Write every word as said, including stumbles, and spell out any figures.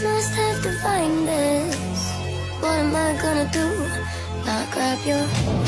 must have defined this. What am I gonna do? Not grab your